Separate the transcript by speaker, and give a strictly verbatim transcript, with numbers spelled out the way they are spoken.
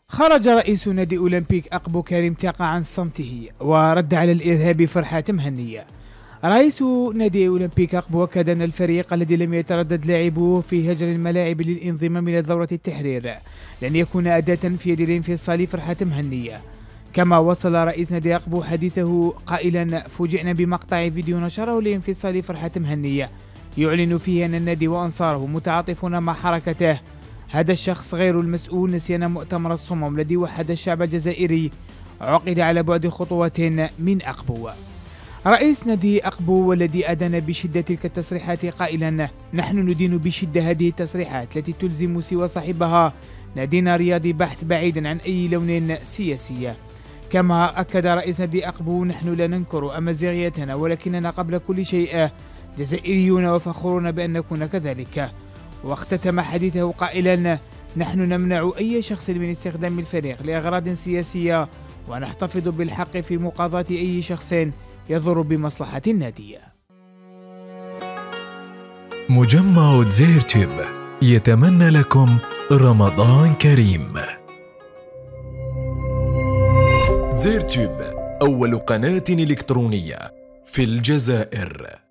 Speaker 1: خرج رئيس نادي أولمبيك أقبو كريم تاقة عن صمته ورد على الإرهاب فرحات مهنية. رئيس نادي أولمبيك أقبو أكد أن الفريق الذي لم يتردد لاعبوه في هجر الملاعب للانضمام إلى ثورة التحرير لن يكون أداة في يد الانفصال فرحات مهنية. كما وصل رئيس نادي أقبو حديثه قائلا: فوجئنا بمقطع فيديو نشره لانفصال فرحات مهنية يعلن فيه أن النادي وأنصاره متعاطفون مع حركته. هذا الشخص غير المسؤول نسيان مؤتمر الصمم الذي وحد الشعب الجزائري عقد على بعد خطوات من أقبو. رئيس نادي أقبو والذي أدان بشدة تلك التصريحات قائلا: نحن ندين بشدة هذه التصريحات التي تلزم سوى صاحبها نادينا رياضي بحت بعيدا عن أي لون سياسي. كما أكد رئيس نادي أقبو: نحن لا ننكر أمازيغيتنا ولكننا قبل كل شيء جزائريون وفخورون بأن نكون كذلك. واختتم حديثه قائلا: نحن نمنع أي شخص من استخدام الفريق لأغراض سياسية ونحتفظ بالحق في مقاضاة أي شخص يضر بمصلحة النادي.
Speaker 2: مجمع زيرتيوب يتمنى لكم رمضان كريم. زيرتيوب أول قناة إلكترونية في الجزائر.